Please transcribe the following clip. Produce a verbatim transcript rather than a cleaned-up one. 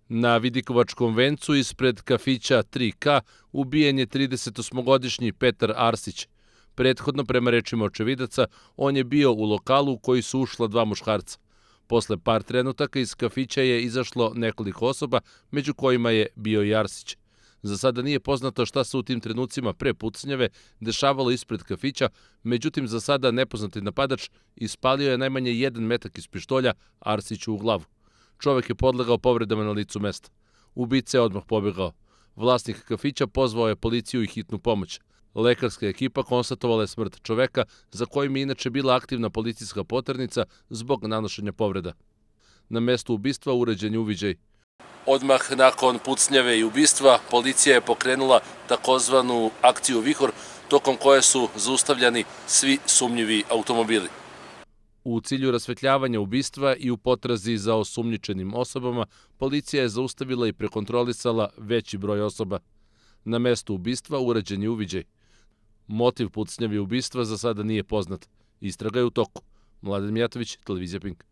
Na Vidikovačkom vencu ispred kafića tri ka ubijen je tridesetosmogodišnji Petar Arsić. Prethodno, prema rečima očevidaca, on je bio u lokalu u koji su ušla dva muškarca. Posle par trenutaka iz kafića je izašlo nekoliko osoba, među kojima je bio i Arsić. Za sada nije poznato šta se u tim trenucima pre pucnjave dešavalo ispred kafića, međutim za sada nepoznati napadač ispalio je najmanje jedan metak iz pištolja Arsiću u glavu. Čovek je podlegao povredama na licu mesta. Ubica je odmah pobegao. Vlasnik kafića pozvao je policiju i hitnu pomoć. Lekarska ekipa konstatovala je smrt čoveka, za kojim je inače bila aktivna policijska poternica zbog nanošenja povreda. Na mestu ubistva urađen je uviđaj. Odmah nakon pucnjave i ubistva, policija je pokrenula takozvanu akciju Vihor, tokom koje su zaustavljani svi sumnjivi automobili. U cilju rasvetljavanja ubistva i u potrazi za osumnjičenim osobama, policija je zaustavila i prekontrolisala veći broj osoba. Na mestu ubistva urađen je uviđaj. Motiv pucnjave i ubistva za sada nije poznat. Istraga je u toku. Mladen Mijatović, televizija Pink.